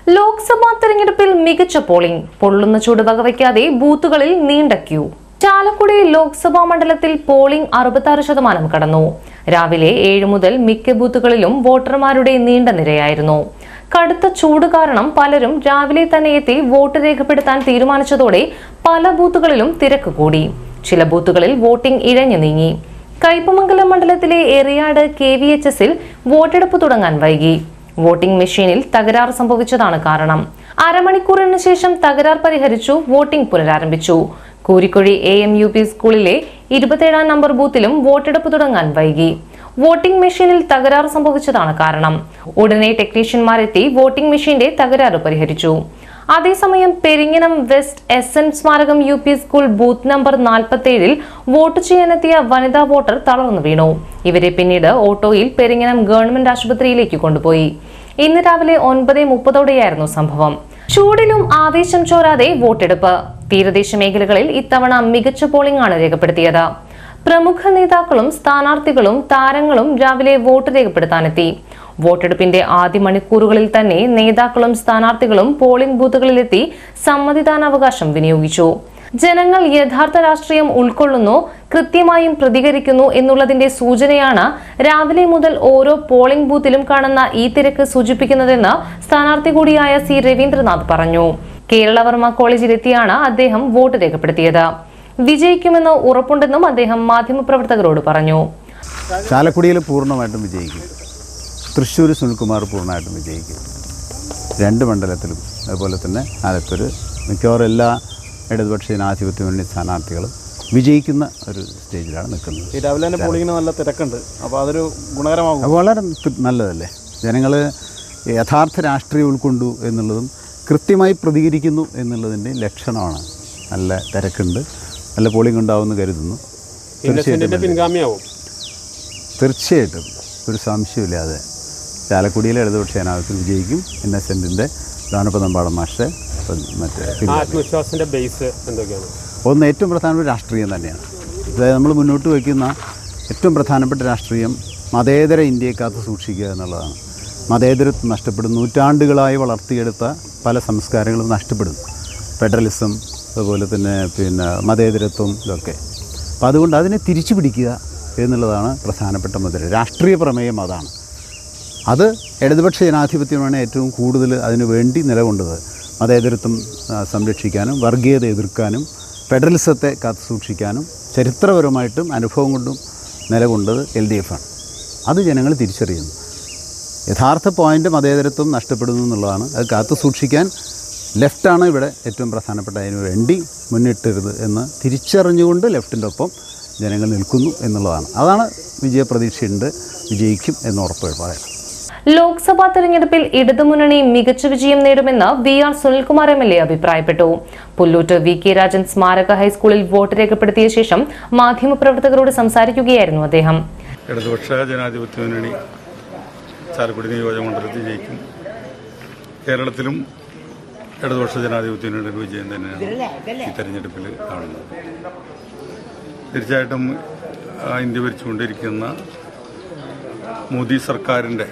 ലോക്സഭാ തെരഞ്ഞെടുപ്പിൽ മികച്ച പോളിംഗ്. പൊള്ളുന്ന ചൂട് വകവയ്ക്കാതെ ബൂത്തുകളിൽ നീണ്ട ക്യൂ. ചാലക്കുടി ലോക്സഭാ മണ്ഡലത്തിൽ പോളിംഗ് 66% കടന്നു. രാവിലെ 7 മുതൽ മിക്ക ബൂത്തുകളിലും വോട്ടർമാരുടെ നീണ്ട നിരയായിരുന്നു. കടുത്ത ചൂട് കാരണം പലരും രാവിലെ തന്നെ എത്തി വോട്ട് രേഖപ്പെടുത്താൻ തീരുമാനിച്ചതോടെ പല ബൂത്തുകളിലും തിരക്ക് കൂടി. ചില ബൂത്തുകളിൽ വോട്ടിംഗ് ഇഴഞ്ഞു നീങ്ങി. കയ്പമംഗലം മണ്ഡലത്തിലെ എറിയാട് KVHSൽ വോട്ടെടുപ്പ് തുടങ്ങാൻ വൈകി. വോട്ടിംഗ് മെഷീനിൽ തകരാർ സംഭവിച്ചതാണ് കാരണം. അരമണിക്കൂറിന് ശേഷം തകരാർ പരിഹരിച്ചു വോട്ടിംഗ് പുനരാരംഭിച്ചു. കൂരിക്കുഴി AMUP സ്കൂളിലെ 27-ാം നമ്പർ ബൂത്തിലും വോട്ടെടുപ്പ് തുടങ്ങാൻ വൈകി. വോട്ടിംഗ് മെഷീനിൽ തകരാർ സംഭവിച്ചതാണ് കാരണം. ഉടനെ ടെക്നീഷ്യന്മാരെത്തി വോട്ടിംഗ് മെഷീന്റെ തകരാറ് പരിഹരിച്ചു. അതേസമയം പെരിങ്ങനം വെസ്റ്റ് SN സ്മാരകം UP സ്കൂൾ ബൂത്ത് നമ്പർ 47-ൽ വോട്ട് ചെയ്യാനെത്തിയ വനിതാ വോട്ടർ തളർന്നു വീണു. ഇവരെ പിന്നീട് ഓട്ടോയിൽ പെരിങ്ങനം ഗവൺമെന്റ് ആശുപത്രിയിലേക്ക് കൊണ്ടുപോയി. ഇന്ന് രാവിലെ 9:30ഓടെയായിരുന്നു സംഭവം. ചൂടിലും ആവേശം ചോരാതെ വോട്ടെടുപ്പ്. തീരദേശ മേഖലകളിൽ ഇത്തവണ മികച്ച പോളിംഗ് ആണ് രേഖപ്പെടുത്തിയത്. പ്രമുഖ നേതാക്കളും സ്ഥാനാർത്ഥികളും താരങ്ങളും രാവിലെ വോട്ട് രേഖപ്പെടുത്താനെത്തി. വോട്ടെടുപ്പിന്റെ ആദ്യ മണിക്കൂറുകളിൽ തന്നെ നേതാക്കളും സ്ഥാനാർത്ഥികളും പോളിംഗ് ബൂത്തുകളിലെത്തി സമ്മതിദാനാവകാശം വിനിയോഗിച്ചു. ജനങ്ങൾ യഥാർത്ഥ രാഷ്ട്രീയം ഉൾക്കൊള്ളുന്നു, കൃത്യമായും പ്രതികരിക്കുന്നു എന്നുള്ളതിന്റെ സൂചനയാണ് രാവിലെ മുതൽ ഓരോ പോളിംഗ് ബൂത്തിലും കാണുന്ന ഈ തിരക്ക് സൂചിപ്പിക്കുന്നതെന്ന് സ്ഥാനാർത്ഥി കൂടിയായ C. രവീന്ദ്രനാഥ് പറഞ്ഞു. കേരളവർമ്മ കോളേജിലെത്തിയാണ് അദ്ദേഹം വോട്ട് രേഖപ്പെടുത്തിയത്. വിജയിക്കുമെന്ന് ഉറപ്പുണ്ടെന്നും അദ്ദേഹം മാധ്യമപ്രവർത്തകരോട് പറഞ്ഞു. ചാലക്കുടിയിൽ പൂർണ്ണമായിട്ടും വിജയിക്കും. തൃശ്ശൂർ സുനിൽകുമാർ പൂർണ്ണമായിട്ടും വിജയിക്കും. 2 മണ്ഡലത്തിലും അതുപോലെ തന്നെ ആലത്തൂർ മിക്കവാറും എല്ലാ ഇടതുപക്ഷ ജനാധിപത്യ മുന്നണി സ്ഥാനാർത്ഥികളും വിജയിക്കുന്ന ഒരു സ്റ്റേജിലാണ് നിൽക്കുന്നത്. ഈ രാവിലെ തന്നെ പോളിംഗിന് നല്ല തിരക്കുണ്ട്. അപ്പോൾ അതൊരു ഗുണകരമാകും. വളരെ നല്ലതല്ലേ. ജനങ്ങൾ യഥാർത്ഥ രാഷ്ട്രീയം ഉൾക്കൊണ്ടു എന്നുള്ളതും കൃത്യമായി പ്രതികരിക്കുന്നു എന്നുള്ളതിൻ്റെ ലക്ഷണമാണ്. നല്ല തിരക്കുണ്ട്, നല്ല പോളിംഗ് ഉണ്ടാവുമെന്ന് കരുതുന്നു. തീർച്ചയായിട്ടും ഒരു സംശയമില്ലാതെ ചാലക്കുടിയിലെ ഇടതുപക്ഷ ജനാധിപത്യം വിജയിക്കും. ഇന്നസെൻറ്റിൻ്റെ ദാനപദമ്പാടം മാഷ് ആത്മവിശ്വാസത്തിൻ്റെ ബേസ് എന്തൊക്കെയാണ്? ഒന്ന്, ഏറ്റവും പ്രധാനപ്പെട്ട രാഷ്ട്രീയം തന്നെയാണ്. അതായത് നമ്മൾ മുന്നോട്ട് വയ്ക്കുന്ന ഏറ്റവും പ്രധാനപ്പെട്ട രാഷ്ട്രീയം മതേതര ഇന്ത്യയെ കാത്തു സൂക്ഷിക്കുക എന്നുള്ളതാണ്. മതേതരത്വം നഷ്ടപ്പെടും. നൂറ്റാണ്ടുകളായി വളർത്തിയെടുത്ത പല സംസ്കാരങ്ങളും നഷ്ടപ്പെടുന്നു. ഫെഡറലിസം, അതുപോലെ തന്നെ മതേതരത്വം, ഇതൊക്കെ. അപ്പോൾ അതുകൊണ്ട് അതിനെ തിരിച്ചു പിടിക്കുക എന്നുള്ളതാണ് പ്രധാനപ്പെട്ട മുദ്ര. രാഷ്ട്രീയ പ്രമേയം അതാണ്. അത് ഇടതുപക്ഷ ജനാധിപത്യമാണ് ഏറ്റവും കൂടുതൽ അതിനു വേണ്ടി നിലകൊണ്ടത്. മതേതരത്വം സംരക്ഷിക്കാനും വർഗീയത എതിർക്കാനും ഫെഡറലിസത്തെ കാത്തു സൂക്ഷിക്കാനും ചരിത്രപരമായിട്ടും അനുഭവം കൊണ്ടും നിലകൊണ്ടത് LDF ആണ്. അത് ജനങ്ങൾ തിരിച്ചറിയുന്നു. യഥാർത്ഥ പോയിൻ്റ് മതേതരത്വം നഷ്ടപ്പെടുന്നു എന്നുള്ളതാണ്. അത് കാത്തു സൂക്ഷിക്കാൻ ലെഫ്റ്റാണ് ഇവിടെ ഏറ്റവും പ്രധാനപ്പെട്ട. അതിനു വേണ്ടി മുന്നിട്ടരുത് എന്ന് തിരിച്ചറിഞ്ഞുകൊണ്ട് ലെഫ്റ്റിൻ്റെ ഒപ്പം ജനങ്ങൾ നിൽക്കുന്നു എന്നുള്ളതാണ്. അതാണ് വിജയപ്രതീക്ഷയുണ്ട്, വിജയിക്കും എന്ന് ഉറപ്പ് പറയാം. ലോക്സഭാ തെരഞ്ഞെടുപ്പിൽ ഇടതുമുന്നണി മികച്ച വിജയം നേടുമെന്ന് VR സുനിൽകുമാർ MLA അഭിപ്രായപ്പെട്ടു. പുല്ലൂറ്റ് VK രാജൻ സ്മാരക ഹൈസ്കൂളിൽ വോട്ട് രേഖപ്പെടുത്തിയ ശേഷം മാധ്യമപ്രവർത്തകരോട് സംസാരിക്കുകയായിരുന്നു അദ്ദേഹം. ഇടതുപക്ഷ ജനാധിപത്യ മുന്നണി ചാലക്കുടി നിയോജക മണ്ഡലത്തിൽ ജയിക്കും. കേരളത്തിലും ഇടതുപക്ഷ ജനാധിപത്യ മുന്നണിയുടെ വിജയം തന്നെയാണ് ഈ തെരഞ്ഞെടുപ്പിൽ കാണുന്നത്. തീർച്ചയായിട്ടും ഇന്ത്യ ഭരിച്ചുകൊണ്ടിരിക്കുന്ന മോദി സർക്കാരിൻ്റെ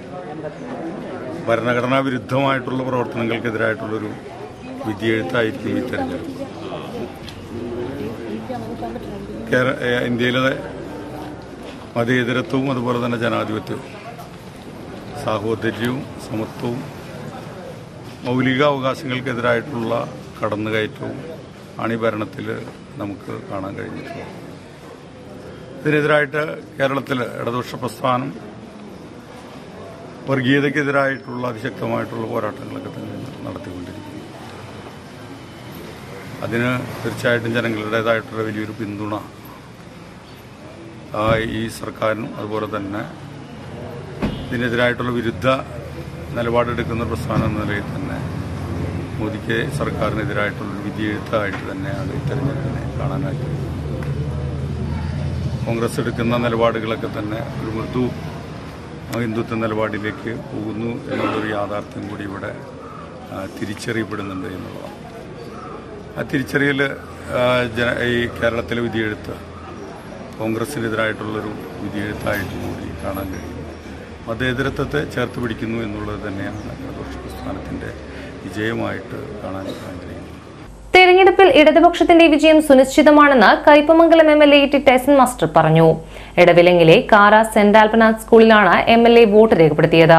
ഭരണഘടനാ വിരുദ്ധമായിട്ടുള്ള പ്രവർത്തനങ്ങൾക്കെതിരായിട്ടുള്ളൊരു വിധിയെഴുത്തായിരിക്കും ഈ തെരഞ്ഞെടുപ്പ്. ഇന്ത്യയിലെ മതേതരത്വവും അതുപോലെ തന്നെ ജനാധിപത്യവും സാഹോദര്യവും സമത്വവും മൗലിക അവകാശങ്ങൾക്കെതിരായിട്ടുള്ള കടന്നുകയറ്റവും ആണ് ഈ ഭരണത്തിൽ നമുക്ക് കാണാൻ കഴിഞ്ഞിട്ടുള്ളത്. ഇതിനെതിരായിട്ട് കേരളത്തിൽ ഇടതുപക്ഷ പ്രസ്ഥാനം വർഗീയതയ്ക്കെതിരായിട്ടുള്ള അതിശക്തമായിട്ടുള്ള പോരാട്ടങ്ങളൊക്കെ തന്നെ നടത്തിക്കൊണ്ടിരിക്കുന്നു. അതിന് തീർച്ചയായിട്ടും ജനങ്ങളുടേതായിട്ടുള്ള വലിയൊരു പിന്തുണ ഈ സർക്കാരിനും അതുപോലെ തന്നെ ഇതിനെതിരായിട്ടുള്ള വിരുദ്ധ നിലപാടെടുക്കുന്ന പ്രസ്ഥാനം എന്ന നിലയിൽ തന്നെ മോദിക്ക് സർക്കാരിനെതിരായിട്ടുള്ളൊരു വിധിയെഴുത്തായിട്ട് തന്നെയാണ് ഈ തെരഞ്ഞെടുപ്പിനെ കാണാനായിട്ട്. കോൺഗ്രസ് എടുക്കുന്ന നിലപാടുകളൊക്കെ തന്നെ ഒരു മൃദു ഹിന്ദുത്വ നിലപാടിലേക്ക് പോകുന്നു എന്നുള്ളൊരു യാഥാർത്ഥ്യം കൂടി ഇവിടെ തിരിച്ചറിയപ്പെടുന്നുണ്ട് എന്നുള്ളതാണ്. ആ തിരിച്ചറിയൽ ഈ കേരളത്തിലെ വിധിയെഴുത്ത് കോൺഗ്രസിനെതിരായിട്ടുള്ളൊരു വിധിയെഴുത്തായിട്ട് കൂടി കാണാൻ കഴിയും. മതേതരത്വത്തെ ചേർത്ത് പിടിക്കുന്നു എന്നുള്ളത് തന്നെയാണ് ഇടതുപക്ഷ പ്രസ്ഥാനം. പ്രസ്ഥാനത്തിൻ്റെ വിജയമായിട്ട് കാണാൻ കഴിയും. തെരഞ്ഞെടുപ്പിൽ ഇടതുപക്ഷത്തിന്റെ വിജയം സുനിശ്ചിതമാണെന്ന് Kaipamangalam MLA T Taison master പറഞ്ഞു. എടവിലങ്ങിലെ കാര സെന്റ് ആൽബനാസ് സ്കൂളിലാണ് MLA വോട്ട് രേഖപ്പെടുത്തിയത്.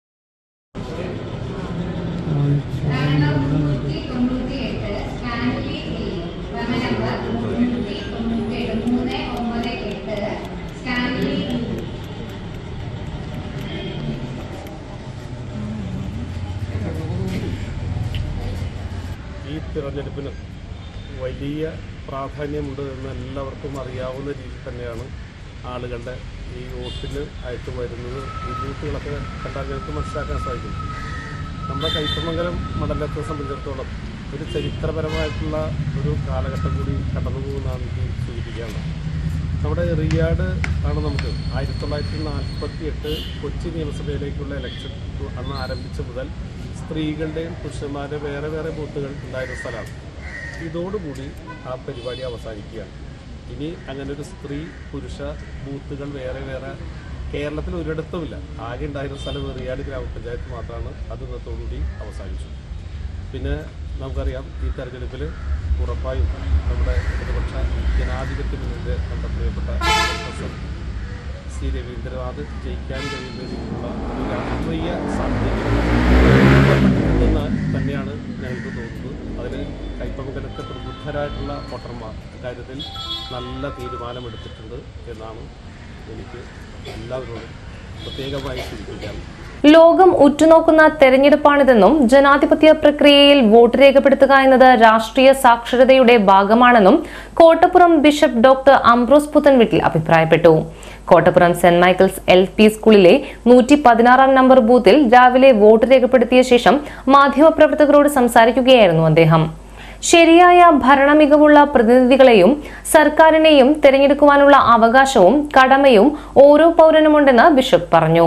ഈ തിരഞ്ഞെടുപ്പിന് വലിയ പ്രാധാന്യമുണ്ട് എന്ന് എല്ലാവർക്കും അറിയാവുന്ന രീതിയിൽ തന്നെയാണ് ആളുകളുടെ ഈ വോട്ടിന് ആയിട്ട് വരുന്നത്. ബുദ്ധിമുട്ടുകളൊക്കെ കണ്ടാൽ ഞങ്ങൾക്ക് മനസ്സിലാക്കാൻ സാധിക്കും. നമ്മുടെ കയ്പമംഗലം മണ്ഡലത്തെ സംബന്ധിച്ചിടത്തോളം ഒരു ചരിത്രപരമായിട്ടുള്ള ഒരു കാലഘട്ടം കൂടി കടന്നു പോകുന്നതാണ് എനിക്ക് സൂചിപ്പിക്കാനുള്ളത്. നമ്മുടെ റിയാഡ് ആണ് നമുക്ക് 1948 കൊച്ചി നിയമസഭയിലേക്കുള്ള ഇലക്ഷൻ അന്ന് ആരംഭിച്ച മുതൽ സ്ത്രീകളുടെയും പുരുഷന്മാരുടെ വേറെ വേറെ ബൂത്തുകൾ ഉണ്ടായിരുന്ന സ്ഥലമാണ്. ഇതോടുകൂടി ആ പരിപാടി അവസാനിക്കുകയാണ്. ഇനി അങ്ങനെ ഒരു സ്ത്രീ പുരുഷ ബൂത്തുകൾ വേറെ വേറെ കേരളത്തിൽ ഒരിടത്തുമില്ല. ആകെ ഉണ്ടായിരുന്ന സ്ഥലം റിയാഡ് ഗ്രാമപഞ്ചായത്ത് മാത്രമാണ്. അത് ഇന്നത്തോടുകൂടി അവസാനിച്ചു. പിന്നെ നമുക്കറിയാം ഈ തെരഞ്ഞെടുപ്പിൽ ഉറപ്പായും നമ്മുടെ ഇടതുപക്ഷ ജനാധിപത്യ മുന്നണിയുടെ നമ്മുടെ പ്രിയപ്പെട്ട പ്രൊഫസർ സി രവീന്ദ്രനാഥ് ജയിക്കാൻ കഴിയുന്ന രീതിയിലുള്ള ഒരു രാഷ്ട്രീയ സാധ്യതയെന്ന് തന്നെയാണ് ഞങ്ങൾക്ക് തോന്നുന്നത്. അതിൽ കയ്പമംഗലത്തെ പ്രബുദ്ധരായിട്ടുള്ള വോട്ടർമാർ ഇക്കാര്യത്തിൽ നല്ല തീരുമാനമെടുത്തിട്ടുണ്ട് എന്നാണ് എനിക്ക് എല്ലാവരോടും പ്രത്യേകമായി സൂചിപ്പിക്കാറുള്ളത്. ലോകം ഉറ്റുനോക്കുന്ന തെരഞ്ഞെടുപ്പാണിതെന്നും ജനാധിപത്യ പ്രക്രിയയിൽ വോട്ട് രേഖപ്പെടുത്തുക എന്നത് രാഷ്ട്രീയ സാക്ഷരതയുടെ ഭാഗമാണെന്നും Kottappuram bishop doctor Ambrose Puthenveettil അഭിപ്രായപ്പെട്ടു. കോട്ടപ്പുറം സെന്റ് മൈക്കിൾസ് LP സ്കൂളിലെ 116 നമ്പർ ബൂത്തിൽ രാവിലെ വോട്ട് രേഖപ്പെടുത്തിയ ശേഷം മാധ്യമപ്രവർത്തകരോട് സംസാരിക്കുകയായിരുന്നു അദ്ദേഹം. ശരിയായ ഭരണമികവുള്ള പ്രതിനിധികളെയും സർക്കാരിനെയും തെരഞ്ഞെടുക്കുവാനുള്ള അവകാശവും കടമയും ഓരോ പൗരനുമുണ്ടെന്ന് ബിഷപ്പ് പറഞ്ഞു.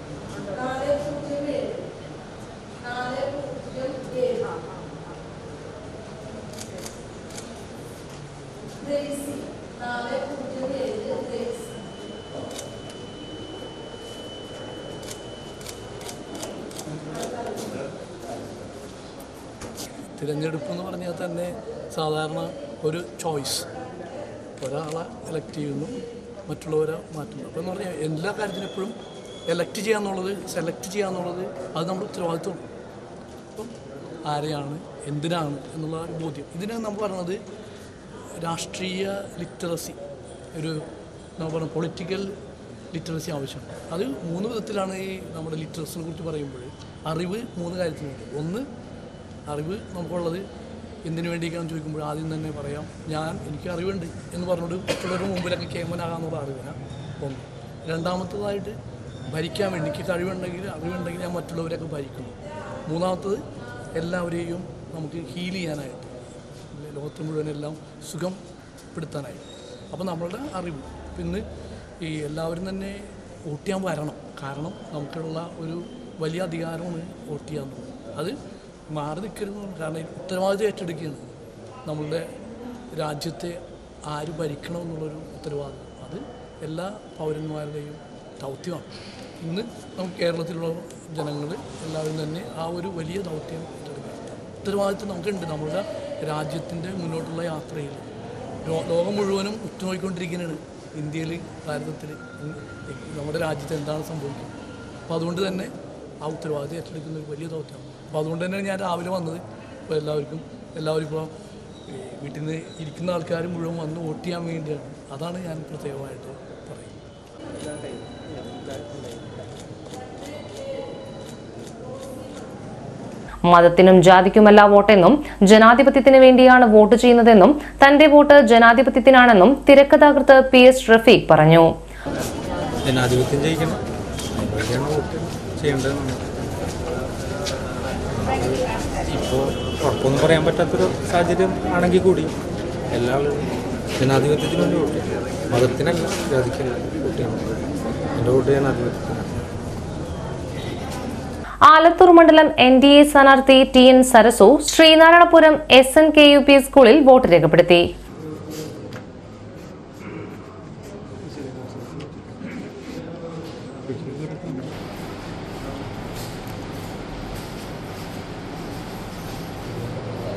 തിരഞ്ഞെടുപ്പ് എന്ന് പറഞ്ഞാൽ തന്നെ സാധാരണ ഒരു ചോയ്സ്, ഒരാളെ എലക്ട് ചെയ്യുന്നു, മറ്റുള്ളവരെ മാറ്റുന്നു. അപ്പോൾ എന്ന് പറഞ്ഞാൽ എല്ലാ കാര്യത്തിനും എപ്പോഴും എലക്ട് ചെയ്യാന്നുള്ളത്, സെലക്ട് ചെയ്യാന്നുള്ളത് അത് നമ്മുടെ ഉത്തരവാദിത്വമാണ്. അപ്പം ആരെയാണ്, എന്തിനാണ് എന്നുള്ള ഒരു ബോധ്യം. ഇതിന് നമ്മൾ പറയുന്നത് രാഷ്ട്രീയ ലിറ്ററസി, ഒരു നമ്മൾ പറഞ്ഞ പൊളിറ്റിക്കൽ ലിറ്ററസി ആവശ്യമാണ്. അത് 3 വിധത്തിലാണ് ഈ നമ്മുടെ ലിറ്ററസിനെ കുറിച്ച് പറയുമ്പോൾ. അറിവ് 3 കാര്യത്തിലുണ്ട്. ഒന്ന്, അറിവ് നമുക്കുള്ളത് എന്തിനു വേണ്ടിയിട്ടാണെന്ന് ചോദിക്കുമ്പോൾ ആദ്യം തന്നെ പറയാം, എനിക്ക് അറിവുണ്ട് എന്ന് പറഞ്ഞുകൊണ്ട് മറ്റുള്ളവരുടെ മുമ്പിലൊക്കെ കേമനാകാന്നുള്ള അറിവിന ഒന്ന്. രണ്ടാമത്തതായിട്ട് ഭരിക്കാൻ വേണ്ടി എനിക്ക് അറിവുണ്ടെങ്കിൽ ഞാൻ മറ്റുള്ളവരെയൊക്കെ ഭരിക്കുന്നു. മൂന്നാമത്തത് എല്ലാവരെയും നമുക്ക് ഹീൽ ചെയ്യാനായിട്ട്, ലോകത്ത് മുഴുവനെല്ലാം സുഖപ്പെടുത്താനായി. അപ്പോൾ നമ്മളുടെ അറിവ്. പിന്നെ ഈ എല്ലാവരും തന്നെ വോട്ട് ചെയ്യാൻ വരണം. കാരണം നമുക്കുള്ള ഒരു വലിയ അധികാരമാണ് വോട്ട് ചെയ്യാന്നുള്ളത്. അത് മാറി നിൽക്കരുത്. കാരണം ഉത്തരവാദിത്വം ഏറ്റെടുക്കുകയാണ്. നമ്മളുടെ രാജ്യത്തെ ആര് ഭരിക്കണം എന്നുള്ളൊരു ഉത്തരവാദിത്വം അത് എല്ലാ പൗരന്മാരുടെയും ദൗത്യമാണ്. ഇന്ന് നമുക്ക് കേരളത്തിലുള്ള ജനങ്ങൾ എല്ലാവരും തന്നെ ആ ഒരു വലിയ ദൗത്യം ഏറ്റെടുക്കുക. ഉത്തരവാദിത്വം നമുക്കുണ്ട്. നമ്മളുടെ രാജ്യത്തിൻ്റെ മുന്നോട്ടുള്ള യാത്രയിൽ ലോകം മുഴുവനും ഉറ്റുനോക്കിക്കൊണ്ടിരിക്കുന്നതാണ്. ഇന്ത്യയിൽ, ഭാരതത്തിൽ, നമ്മുടെ രാജ്യത്ത് എന്താണ് സംഭവിക്കുന്നത്. അപ്പോൾ അതുകൊണ്ട് തന്നെ ആ ഉത്തരവാദിത്വം ഏറ്റെടുക്കുന്ന ഒരു വലിയ ദൗത്യമാണ്. അപ്പോൾ അതുകൊണ്ട് തന്നെയാണ് ഞാൻ രാവിലെ വന്നത്. ഇപ്പോൾ എല്ലാവരും ഇപ്പോൾ വീട്ടിൽ നിന്ന് ഇരിക്കുന്ന ആൾക്കാർ മുഴുവൻ വന്ന് വോട്ട് ചെയ്യാൻ വേണ്ടിയാണ്. അതാണ് ഞാൻ പ്രത്യേകമായിട്ട് പറയുന്നത്. മതത്തിനും ജാതിക്കുമല്ല വോട്ടെന്നും ജനാധിപത്യത്തിന് വേണ്ടിയാണ് വോട്ട് ചെയ്യുന്നതെന്നും തന്റെ വോട്ട് ജനാധിപത്യത്തിനാണെന്നും തിരക്കഥാകൃത്ത് PS റഫീഖ് പറഞ്ഞു. ജനാധിപത്യം ജയിക്കണം, വോട്ട് ചെയ്യേണ്ടത്. ഇപ്പോൾ ഉറപ്പൊന്നും പറയാൻ പറ്റാത്തൊരു സാഹചര്യം ആണെങ്കിൽ കൂടി എല്ലാ ആളുകളും ജനാധിപത്യത്തിന് വേണ്ടി വോട്ട് ചെയ്യണം. മതത്തിനല്ല, ജാതിക്കല്ല വോട്ട് ചെയ്യണം. എൻ്റെ വോട്ട് ജനാധിപത്യത്തിനാണ്. ആലത്തൂർ മണ്ഡലം NDA സ്ഥാനാർത്ഥി TN സരസു ശ്രീനാരായണപുരം SNKUP സ്കൂളിൽ വോട്ട് രേഖപ്പെടുത്തി.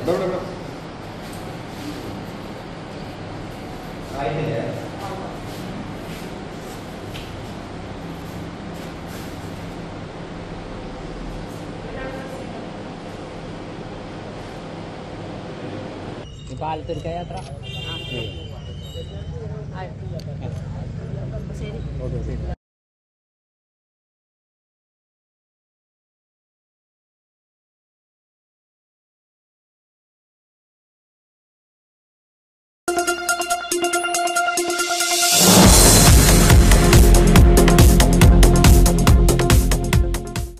പാലത്തൂർക്ക യാത്ര ശരി.